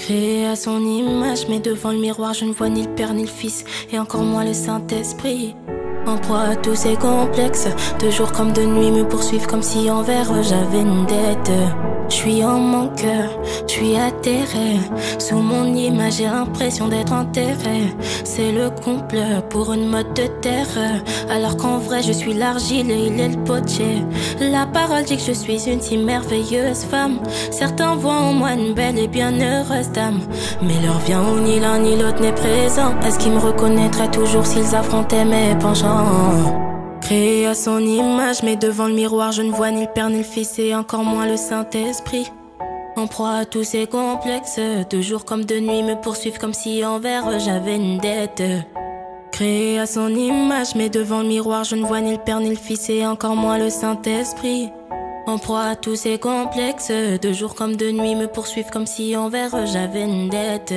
Créé à son image, mais devant le miroir, je ne vois ni le Père ni le Fils, et encore moins le Saint-Esprit. En proie à tous ces complexes, de jour comme de nuit me poursuivent comme si envers eux j'avais une dette. Je suis en manque, je suis atterré. Sous mon image j'ai l'impression d'être enterré. C'est le complot pour une mode de terre, alors qu'en vrai je suis l'argile et il est le potier. La parole dit que je suis une si merveilleuse femme. Certains voient en moi une belle et bien heureuse dame, mais l'heure vient où ni l'un ni l'autre n'est présent. Est-ce qu'ils me reconnaîtraient toujours s'ils affrontaient mes penchants? Créé à son image, mais devant le miroir, je ne vois ni le Père ni le Fils, et encore moins le Saint-Esprit. En proie à tous ces complexes, de jour comme de nuit me poursuivent comme si envers eux j'avais une dette. Créé à son image, mais devant le miroir, je ne vois ni le Père ni le Fils, et encore moins le Saint-Esprit. En proie à tous ces complexes, de jour comme de nuit me poursuivent comme si envers eux j'avais une dette.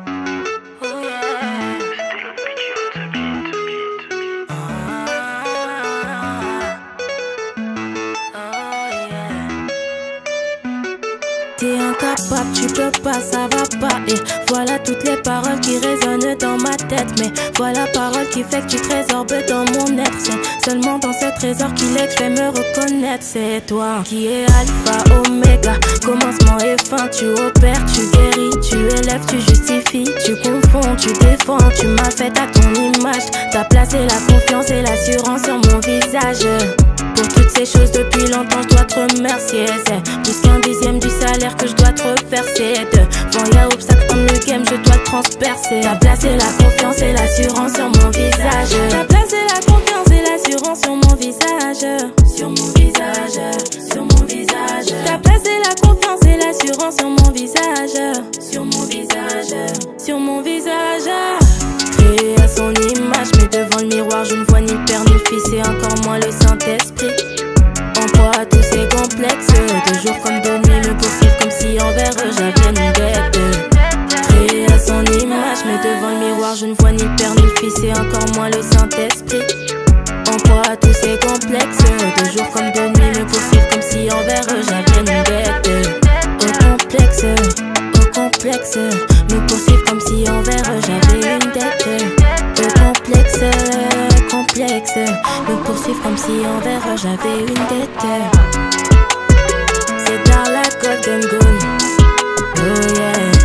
T'es incapable, tu peux pas, ça va pas. Et voilà toutes les paroles qui résonnent dans ma tête. Mais voilà parole qui fait que tu trésores dans mon être. C'est seulement dans ce trésor qu'il est que je vais me reconnaître. C'est toi qui es alpha, oméga, commencement et fin. Tu opères, tu guéris, tu élèves, tu justifies, tu confonds, tu défends. Tu m'as fait à ton image, t'as placé la confiance et l'assurance sur mon visage. Pour toutes ces choses depuis longtemps je dois te remercier. C'est plus qu'un dixième du salaire que je dois te reverser. Devant y'a obstacle comme le game, je dois te transpercer. T'as placé la confiance et l'assurance sur mon visage. T'as placé la confiance et l'assurance sur mon visage. Sur mon visage, sur mon visage. T'as placé la confiance et l'assurance sur mon visage. Sur mon visage, sur mon visage. Créé à son image, mais devant le miroir, je ne vois ni le Père ni le Fils, et encore moins le Saint-Esprit. En proie à tous ces complexes, de jour comme de nuit me poursuivent comme si envers eux j'avais une dette. Créé à son image, mais devant le miroir, je ne vois ni le Père ni le Fils, et encore moins le Saint-Esprit. En proie à tous ces complexes, de jour comme de nuit me poursuivent comme si envers eux j'avais une dette. Au complexe, me poursuivent comme si envers eux j'avais une dette. Complexe, me poursuivent comme si envers eux j'avais une dette. C'est dans la Golden Goal. Oh yeah.